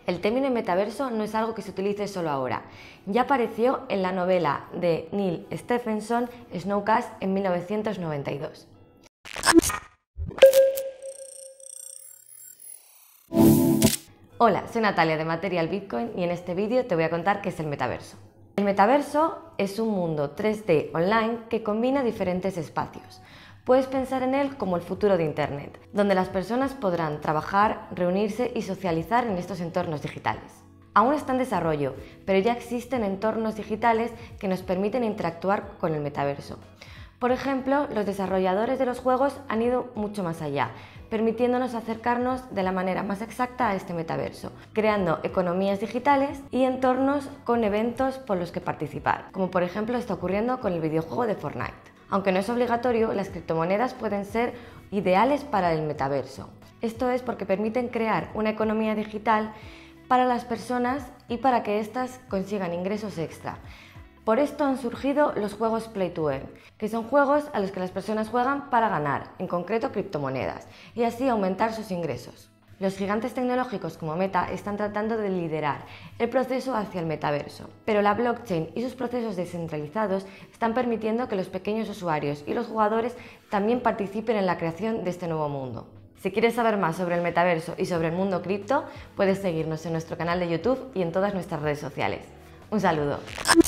El término metaverso no es algo que se utilice solo ahora. Ya apareció en la novela de Neal Stephenson, Snowcast, en 1992. Hola, soy Natalia de Material Bitcoin y en este vídeo te voy a contar qué es el metaverso. El metaverso es un mundo 3D online que combina diferentes espacios. Puedes pensar en él como el futuro de Internet, donde las personas podrán trabajar, reunirse y socializar en estos entornos digitales. Aún está en desarrollo, pero ya existen entornos digitales que nos permiten interactuar con el metaverso. Por ejemplo, los desarrolladores de los juegos han ido mucho más allá, permitiéndonos acercarnos de la manera más exacta a este metaverso, creando economías digitales y entornos con eventos por los que participar, como por ejemplo está ocurriendo con el videojuego de Fortnite. Aunque no es obligatorio, las criptomonedas pueden ser ideales para el metaverso. Esto es porque permiten crear una economía digital para las personas y para que éstas consigan ingresos extra. Por esto han surgido los juegos Play to Earn, que son juegos a los que las personas juegan para ganar, en concreto criptomonedas, y así aumentar sus ingresos. Los gigantes tecnológicos como Meta están tratando de liderar el proceso hacia el metaverso, pero la blockchain y sus procesos descentralizados están permitiendo que los pequeños usuarios y los jugadores también participen en la creación de este nuevo mundo. Si quieres saber más sobre el metaverso y sobre el mundo cripto, puedes seguirnos en nuestro canal de YouTube y en todas nuestras redes sociales. Un saludo.